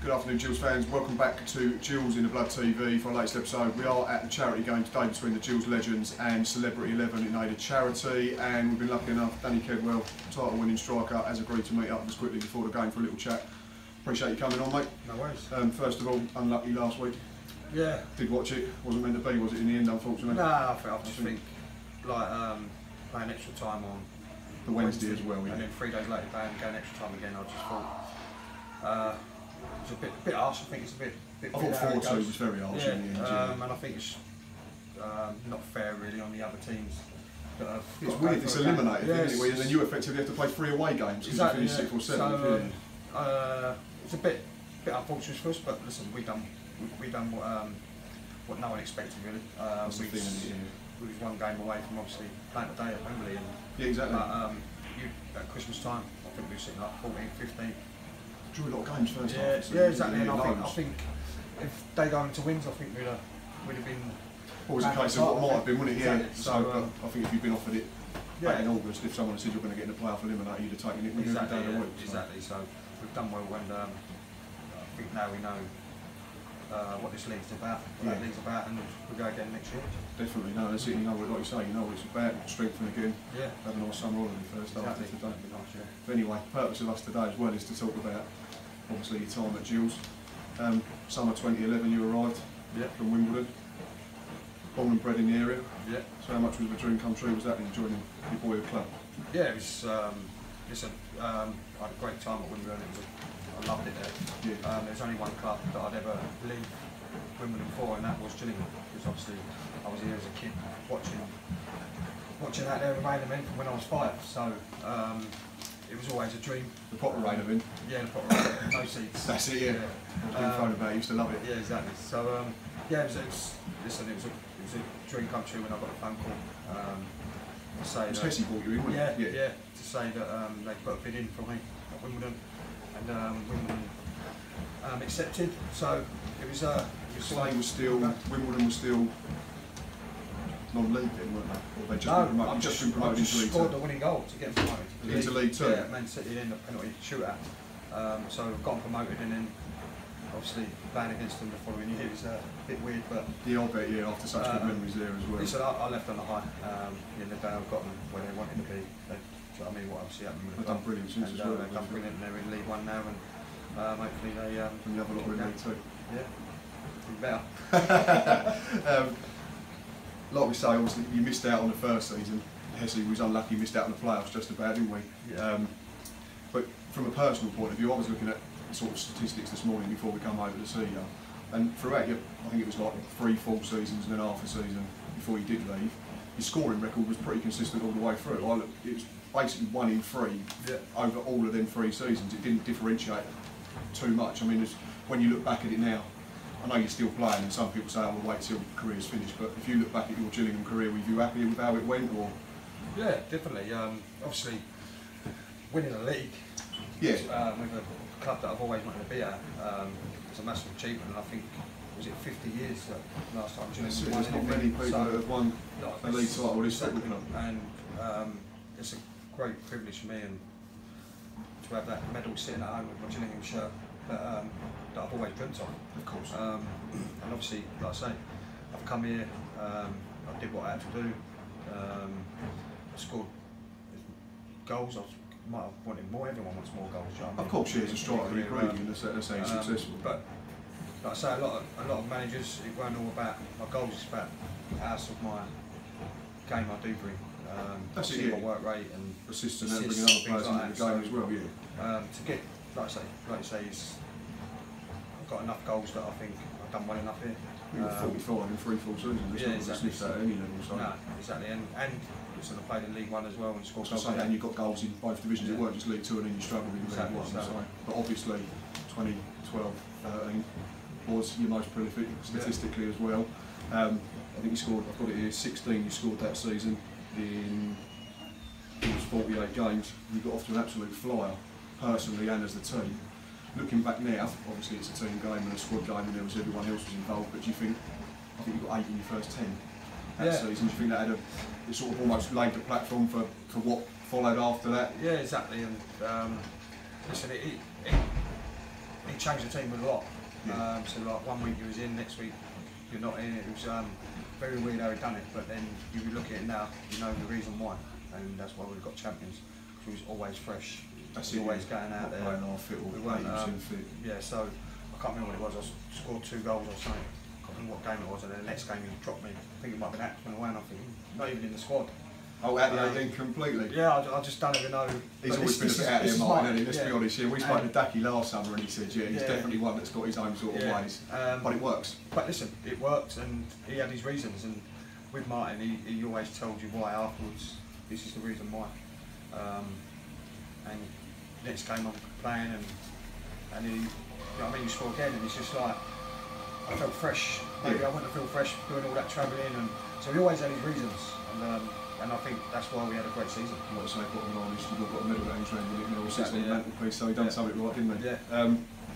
Good afternoon, Gills fans. Welcome back to Gills in the Blood TV for our latest episode. We are at the charity game today between the Gills Legends and Celebrity 11 in aid of charity, and we've been lucky enough, Danny Kedwell, title winning striker, has agreed to meet up with us quickly before the game for a little chat. Appreciate you coming on, mate. No worries. First of all, unlucky last week. Yeah. Did watch it, wasn't meant to be, was it in the end, unfortunately? No, I just think like playing extra time on the Wednesday as well, yeah. And then 3 days later going extra time again, I just thought it's a bit harsh. I think it's a bit. I thought 4-2 was very harsh in the end. And I think it's not fair really on the other teams. It's weird, it's eliminated, isn't it? And then you effectively have to play 3 away games because you finish 6 or 7. So, it's a bit unfortunate for us, but listen, we done what no one expected really. We was 1 game away from obviously playing today at Wembley, and yeah, exactly. At Christmas time, I think we were sitting like 14, 15. Drew a lot of games first half. Yeah, exactly. And I think if they go into wins, I think we'd have been. Always a case of what might have been, wouldn't it? Yeah. Exactly. So I think if you'd been offered it back in August, if someone had said you're going to get in the playoff eliminator, you'd have taken it within exactly, a day of a week. Exactly. So we've done well, and I think now we know what this league's about, and we'll go again next year. Definitely, no, that's it. You know what, like you say, you know what it's about. Strengthen again. Yeah. Have a nice summer holiday first after today. Nice, yeah. But anyway, purpose of us today as well is to talk about obviously your time at Gills. Summer 2011, you arrived from Wimbledon. Born and bred in the area. Yeah. So how much was of a dream come true was that in joining your boyhood club? Yeah, it was. I had a great time at Wimbledon. I loved it there. Yeah. There's only one club that I'd ever leave Wimbledon for, and that was Gillingham, because obviously I was here as a kid watching that there in Rain from when I was 5. So it was always a dream. The Potter Rain event? Yeah, the Potter Rain, no seats. That's it, yeah. I was phone about it, I used to love it. Yeah, exactly. So yeah, it was a dream come true when I got a phone call. To say it was Hesse brought you in, wasn't it? Yeah. To say that they put a bid in for me at Wimbledon, and Wimbledon accepted. So it was. Slade was still, Wimbledon was still non-league then, weren't they? Or they just been promoted into League 2? Scored the winning goal to get promoted. Into League 2? Yeah, Man City in the penalty shootout. So I've gotten promoted, and then obviously playing against them the following year was a bit weird, but yeah, I'll bet, yeah, after such good memories there as well. He said I left on the high. In the day I've got them where they wanted to be. I mean, what obviously happened with they've done brilliant since as well. They've done brilliant, and they're in League 1 now, and hopefully they. And you have a lot in League 2. Yeah. Better. Like we say, obviously you missed out on the first season. Hesse was unlucky, missed out on the playoffs just about, didn't we? Yeah. But from a personal point of view, I was looking at sort of statistics this morning before we come over to see you, and throughout your, I think it was like 3 full seasons and then half a season before you did leave, your scoring record was pretty consistent all the way through. It was basically 1 in 3 over all of them 3 seasons. It didn't differentiate too much. I mean, when you look back at it now, I know you're still playing, and some people say, "Oh, we'll wait till career's finished." But if you look back at your Gillingham career, were you happy with how it went, or? Yeah, definitely. Obviously, winning a league with a club that I've always wanted to be at, it's a massive achievement. And I think was it 50 years last time Gillingham won. There's not many people that have won a league title this football club, and it's a great privilege for me, and to have that medal sitting at home with my Gillingham shirt. That I've always dreamt of course. And obviously, like I say, I've come here, I did what I had to do, I scored goals. I might have wanted more. Everyone wants more goals. You know what I mean? Of course, yeah, as a striker, you agree, and that's how you're successful. But like I say, a lot of managers, it weren't all about my goals. It's about the house of my game I do bring. That's it, my work rate and assists and bringing other players into the game as well. Yeah. To get, like I say, I've got enough goals that I think I've done well enough here. You were 45 in 3 full seasons. Yeah, exactly. At any level, so. No, exactly. And listen, I played in League 1 as well and scored goals. And you got goals in both divisions. It weren't just League 2 and then you struggled in League 1. So. But obviously, 2012-13 was your most prolific statistically as well. I think you scored. I've got it here. 16. You scored that season in. It was 48 games. You got off to an absolute flyer, personally and as the team. Looking back now, obviously it's a team game and a squad game, and there was everyone else was involved. But do you think? I think you got 8 in your first 10 that season. Do you think that it sort of almost laid the platform for what followed after that? Yeah, exactly. And listen, it it changed the team a lot. So like one week you was in, next week you're not in. It was very weird how he done it, but then you look at it now, you know the reason why, and that's why we've got champions. Because we was always fresh, always going out there. We weren't fit. Yeah, so I can't remember what it was. I scored 2 goals or something. I can't remember what game it was, and then the next game he dropped me. I think it might have been Axman away, and I think not even in the squad. Oh, out the 18 completely? Yeah, I just don't even know. He's always been a bit out of your mind, hasn't he? Let's be honest here. We spoke to Daki last summer and he said, yeah, he's definitely one that's got his own sort of ways. But it works. But listen, it worked and he had his reasons, and with Martin, he always told you why afterwards. This is the reason why. And next game I'm playing and he, you know what I mean, you score again and it's just like, I felt fresh. Maybe I wouldn't have felt fresh doing all that travelling, and so he always had his reasons. And I think that's why we had a great season. Like I say, bottom line is you've got a middle range round with it, Mill sits on the mantelpiece, so he done something right, didn't he? Yeah.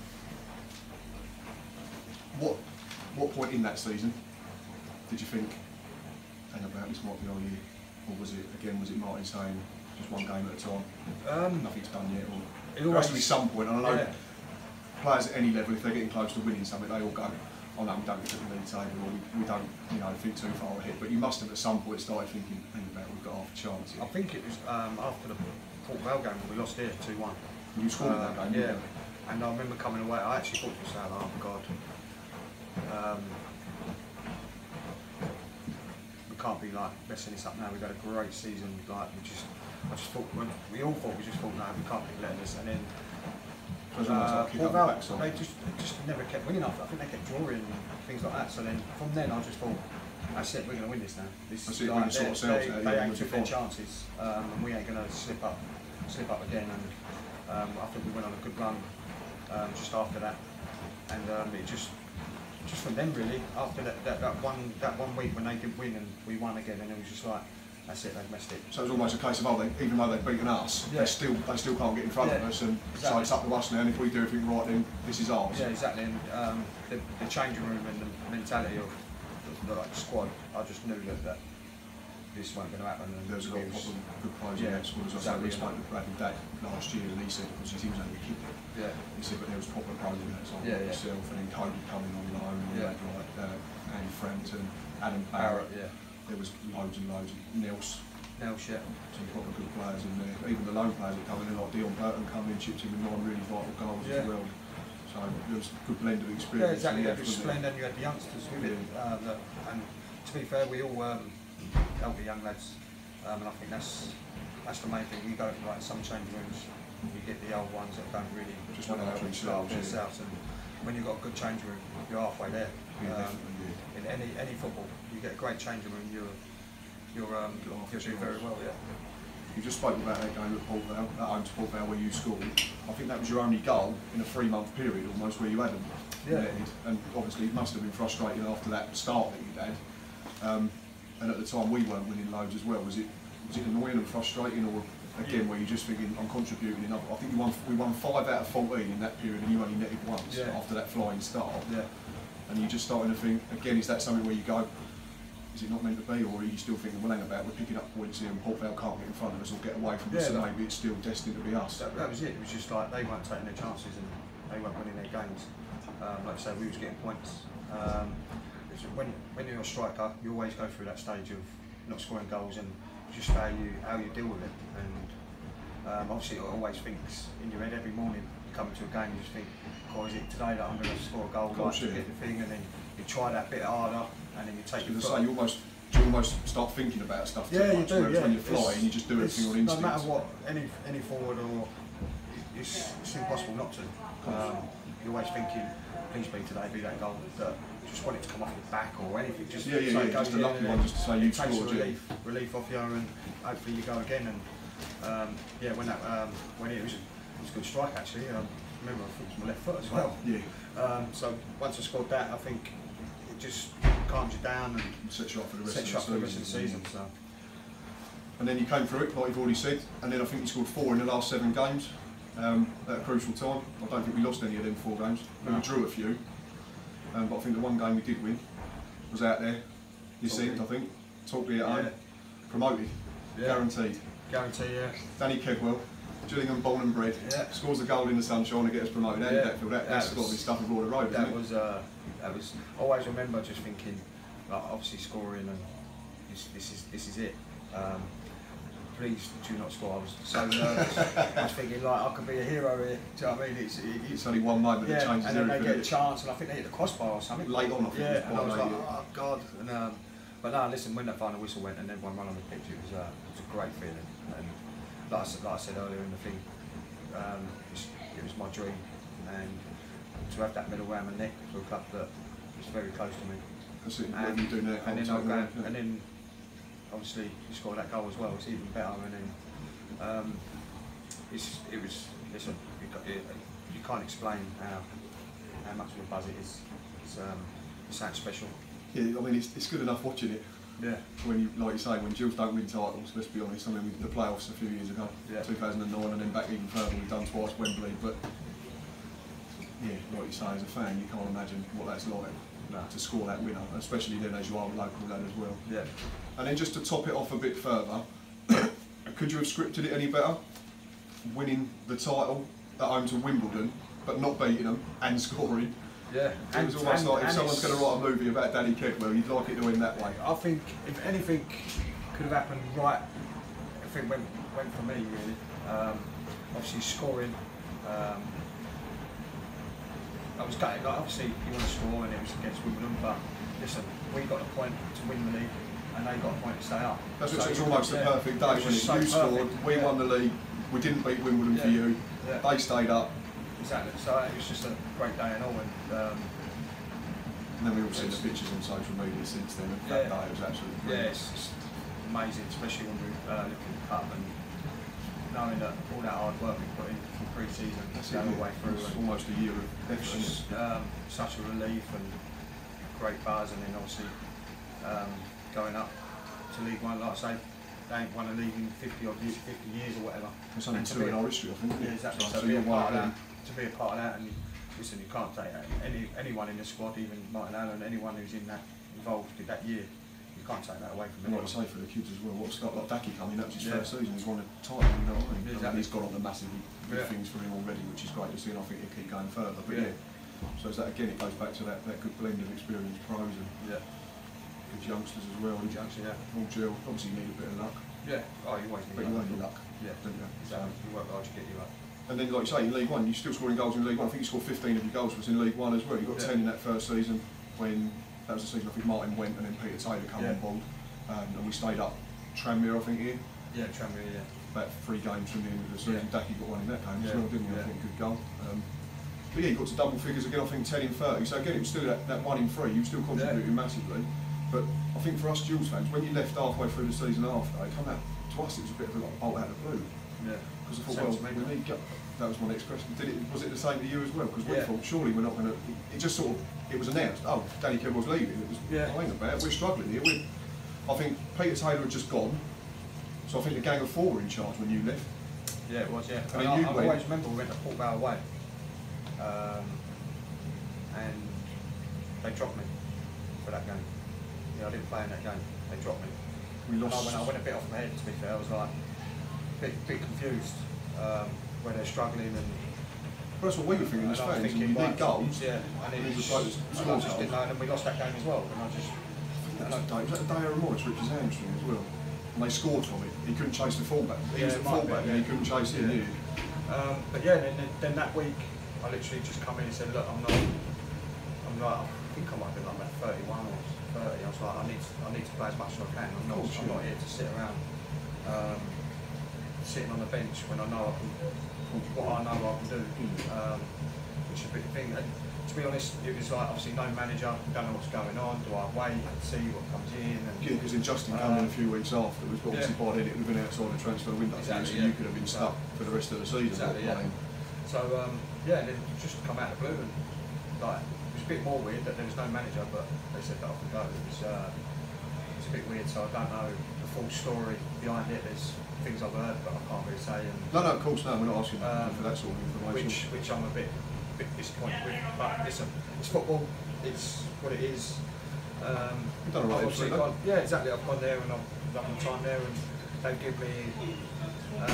What point in that season did you think, hang about, this might be our year? Or was it Martin saying, just one game at a time, nothing's done yet? Or there has to be some point, and I know players at any level, if they're getting close to winning something, they all go, oh no, we don't get to the league table, or we don't, think too far ahead. But you must have at some point started thinking, hang about, we've got half a chance here. I think it was after the Port Vale game when we lost here 2-1. You scored that game, yeah. And I remember coming away, I actually thought to myself, oh God, we can't be like messing this up now. We've had a great season, like I just thought, we all thought, we just thought, no, we can't be letting this. And then Port Vale, they just never kept winning after. I think they kept drawing and things like that. So then from then I just thought, that's it, we're going to win this now. This is like, they ain't took their chances, and we ain't going to slip up again. And I think we went on a good run just after that, and it just from then really. After that one week when they didn't win and we won again, and it was just like, that's it, they've messed it. So it was almost a case of, even though they've beaten us, they still can't get in front of us, and so it's up to us now, and if we do everything right, then this is ours. Yeah, exactly, and the changing room and the mentality of the squad, I just knew that this wasn't going to happen. And there was a lot of good players in that squad, as I said. We spoke to Bradley Dack last year, and he said, because he was only a kid, he said, but there was proper pros in that side, like yourself, and then Cody coming on loan, and like Andy Frampton, Adam Barrett. There was loads and loads of Nels, some proper good players in there. Even the lone players that come in, like Dion Burton coming in, chipped in with 9 really vital goals as well. So there was a good blend of experience. Yeah, exactly. It was splendid, and you had the youngsters with it. And to be fair, we all help the young lads, and I think that's the main thing. We go to like some change rooms, you get the old ones that don't really just want to help themselves. And when you've got a good change room, you're halfway there. In any football, you get a great change room, you're doing very well. Yeah. You just spoke about that game at Port Vale, at home to Port Vale where you scored. I think that was your only goal in a 3-month period almost where you hadn't netted. And obviously it must have been frustrating after that start that you'd had. And at the time we weren't winning loads as well. Was it annoying and frustrating, or again were you just thinking I'm contributing enough? I think we won 5 out of 14 in that period and you only netted once after that flying start. And you just starting to think, again, is that something where you go, is it not meant to be, or are you still thinking, well, hang about, we're picking up points here and Port Vale can't get in front of us or get away from us, so maybe it's still destined to be us? That was it. It was just like they weren't taking their chances and they weren't winning their games. Like I say, we was getting points. When you're a striker, you always go through that stage of not scoring goals and just how you deal with it. And obviously, it always thinks in your head every morning. You come into a game, you just think, "Oh, is it today that I'm going to score a goal?" Like to get the thing, and then you try that bit harder, and then you take it. You almost start thinking about stuff too much. You do. Whereas when you fly, and you just do everything on instinct. No matter what, any forward or it's impossible not to. You're always thinking, please be today, be that goal. That you just want it to come off your back or anything. Just just a lucky one, just to say you scored. Relief off you, and hopefully you go again. And when it was a good strike actually. Remember, I think it was my left foot as well. So once I scored that, I think it just calms you down and sets you up for the rest of the season. So. And then you came through it, like you've already said, and then I think you scored 4 in the last 7 games at a crucial time. I don't think we lost any of them 4 games. We drew a few, but I think the one game we did win was out there this end, I think. Talkley at home, promoted, guaranteed. Guaranteed, yeah. Danny Kedwell, Gillingham, born and bred, scores a goal in the sunshine and gets promoted. That's got to be stuff abroad the road, that was. I always remember just thinking, like, obviously scoring, and this is it. Please do not score. I was so nervous. I was thinking, like, I could be a hero here. Do you know what I mean? It's only one moment that changes and then everything. they get a chance, and I think they hit the crossbar or something. Late on, I think. Yeah, and I was like, oh God. And, but no, listen, when that final whistle went and everyone ran on the pitch, it was a great feeling. And like I said earlier in the thing, it was my dream, and to have that medal around my neck for a club that was very close to me. That's it. What you do now? And then obviously you scored that goal as well. It's even better. And then it was. Listen, you can't explain how much of a buzz it is. It's something special. Yeah, I mean it's good enough watching it. Yeah. When you, like you say, when Gills don't win titles, let's be honest. I mean, with the playoffs a few years ago, 2009, and then back even further, we've done twice Wembley. But yeah, like you say, as a fan, you can't imagine what that's like to score that winner, especially then as you are a local lad as well. Yeah. And then just to top it off a bit further, could you have scripted it any better? Winning the title at home to Wimbledon, but not beating them and scoring. Yeah, it was almost like if someone's going to write a movie about Danny Kedwell, you'd like it to end that way. I think if anything could have happened right, I think went for me really. Obviously scoring, I was gutted. Like, obviously you want to score and it was against Wimbledon, but listen, we got a point to win the league and they got a point to stay up. That's so it's almost a perfect day when so you scored, we won the league, we didn't beat Wimbledon for you, they stayed up. Exactly, so it was just a great day and all. And then we've all seen the pictures on social media since then. That day was absolutely brilliant. Yeah, it's just amazing, especially when we look at the cup and knowing that all that hard work we put in from pre-season, all the way through. It's almost a year of effort. It was such a relief and great buzz, and then obviously going up to League One, like I say, they ain't won a league in 50 years or whatever. It's only two in our history, I think. Yeah, exactly. So to be a part of that. To be a part of that, and listen, you can't take anyone in the squad, even Martin Allen, anyone who's in that involved in that year, you can't take that away from anyone. Like I say, for the kids as well, what start like Daki coming, that was his first season, he's won a title, you know what I mean? Exactly. He's got on the massive good things for him already, which is great to see, and I think he'll keep going further. But so it's that again, it goes back to that good blend of experienced pros and good youngsters as well. All gel. Obviously, you need a bit of luck. Yeah. Oh, you always need luck. But you want your luck. Yeah. Don't you? Exactly. You work hard to get your luck. And then, like you say, in League One, you're still scoring goals in League One. I think you scored 15 of your goals was in League One as well. You got 10 in that first season when that was the season I think Martin went and then Peter Taylor came on board, and we stayed up Tranmere, I think, here. Yeah, Tranmere, yeah. About 3 games from the end of the season. Daki got one in that game as well, didn't he? I think good goal. But yeah, you got to double figures again. I think 10 in 30. So again, it was still that 1 in 3. You were still contributing massively. But I think for us Gills fans, when you left halfway through the season after, it come out to us. It was a bit of a bolt out of the blue. Yeah. Because I thought, well, we need. That was my next question. Was it the same to you as well? Because we thought surely we're not going to. It just sort of. It was announced. Oh, Danny Kedwell's leaving. It was. Hang about. We're struggling here. I think Peter Taylor had just gone. So I think the gang of 4 were in charge when you left. Yeah, it was. Yeah. I always remember we went to Port Vale away, and they dropped me for that game. Yeah, I didn't play in that game. They dropped me. We lost. When I went a bit off my head, to be fair, I was like a bit confused. Where they're struggling and. Well, that's what we were thinking as fans. You need goals. Yeah, and it was. I just didn't know, and we lost that game as well. And I just. Was that the day Aaron Morris ripped his hamstring as well? And they scored from it. He couldn't chase the fullback. He was the fullback, and he couldn't chase it. But yeah, then that week, I literally just come in and said, look, I think I might have been like about 31 or 30. I was like, I need to play as much as I can. I'm not here to sit around. Sitting on the bench when I know I can, what I know I can do, which is a big thing. And to be honest, it was like obviously no manager, don't know what's going on. Do I wait and see what comes in? And, yeah, because Justin coming in a few weeks after, was obviously by then it would have been outside the transfer window, so you could have been stuck for the rest of the season. Exactly, So and then just come out of the blue and like it was a bit more weird that there was no manager, but they said that I could go. It was a bit weird, so I don't know the full story behind it. There's things I've heard, but I can't really say. And, no, of course, no, we're not asking for that sort of information. Which I'm a bit disappointed with. But listen, it's football. It's what it is. You've done all right. Yeah, exactly. I've gone there and I've done my time there, and they've given me a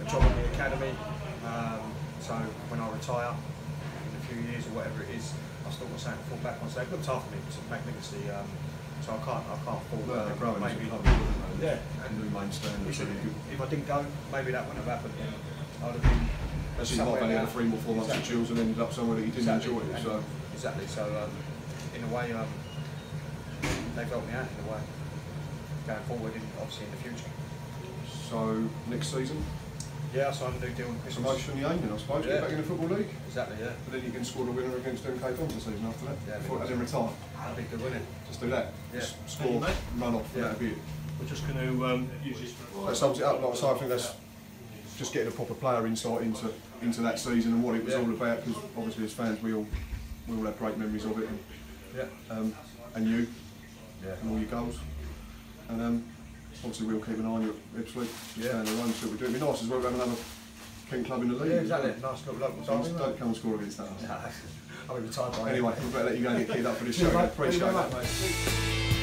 job in the academy. So when I retire in a few years or whatever it is, I still got something to fall back on. So it looked after me magnificently. So I can't fall. They're growing maybe. And new main standards. If I didn't go, maybe that wouldn't have happened. I'd have been. As you might have only had 3 or 4 months of chills and ended up somewhere that you didn't enjoy. So exactly. So in a way, they've helped me out in a way going forward, obviously in the future. So next season. Yeah, I signed a new deal with Christmas. Promotion the aim, I suppose. Yeah. Get back in the Football League. Exactly, yeah. But then you can score the winner against MK Dons the season after that. Yeah, and then retire. That'd be good, wouldn't it? Just do that. Yeah. Just score, run off, and that'd be it. We're just going to use this. That sums it up. Like I say, I think that's just getting a proper player insight into that season and what it was all about. Because obviously, as fans, we all have great memories of it. And, and you, and all your goals. And obviously, we'll keep an eye on you at Ipswich. Just down the run, see what we do. It'd be nice as well to have another Kent club in the league. Yeah, exactly. Nice little local team. Don't come and score against us. I'll be retired by anyway, we better let you go and get keyed up for this show. Appreciate that, mate.